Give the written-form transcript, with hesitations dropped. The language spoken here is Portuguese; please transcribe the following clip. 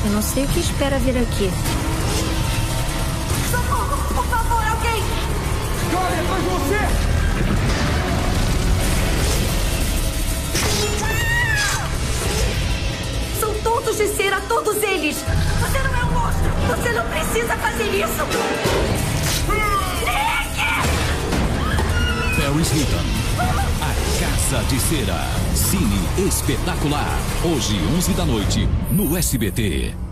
Eu não sei o que espera vir aqui. Socorro! Por favor, alguém! Olha, foi você! São tontos de cera, todos eles! Você não é um monstro! Você não precisa fazer isso! Nick! Paris Hilton, A Casa de Cera. Cine Espetacular. Hoje, 11 da noite, no SBT.